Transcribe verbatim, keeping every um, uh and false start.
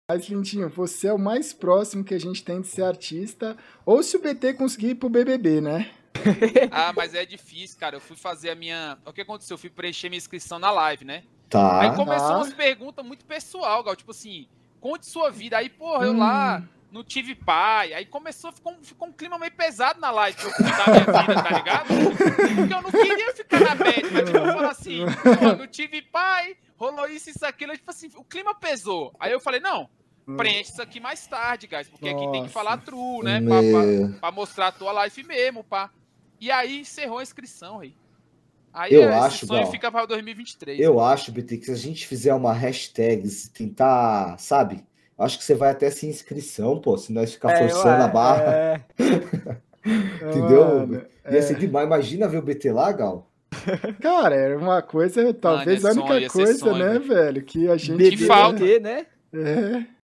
Mas, Lindinho, você é o mais próximo que a gente tem de ser artista, ou se o B T conseguir ir pro B B B, né? Ah, mas é difícil, cara. Eu fui fazer a minha... O que aconteceu? Eu fui preencher minha inscrição na live, né? Tá. Aí começou Tá. umas perguntas muito pessoal, Gal. Tipo assim, conte sua vida. Aí, porra, eu Hum. lá não tive pai. Aí começou, ficou, ficou um clima meio pesado na live pra eu contar a minha vida, tá ligado? Porque eu não queria ficar na bad, mas tipo, eu falo assim, pô, não tive pai, rolou isso, isso, aquilo. Tipo assim, o clima pesou. Aí eu falei, não, preenche isso aqui mais tarde, guys, porque aqui tem que Nossa. falar true, né? Pra, pra, pra mostrar a tua live mesmo, pá. E aí encerrou a inscrição, aí. Aí Eu esse acho, sonho Gal, fica para dois mil e vinte e três. Eu acho, B T, que se a gente fizer uma hashtag, se tentar, sabe? Eu acho que você vai até sem inscrição, pô, se nós ficar É, forçando ué, a barra. é. Entendeu? Mano, Ia é. ser demais. Imagina ver o B T lá, Gal. Cara, era uma coisa, talvez é a única sonho, ia ser coisa, sonho, né, velho. velho, que a gente... B B Que falta. B T, né? É.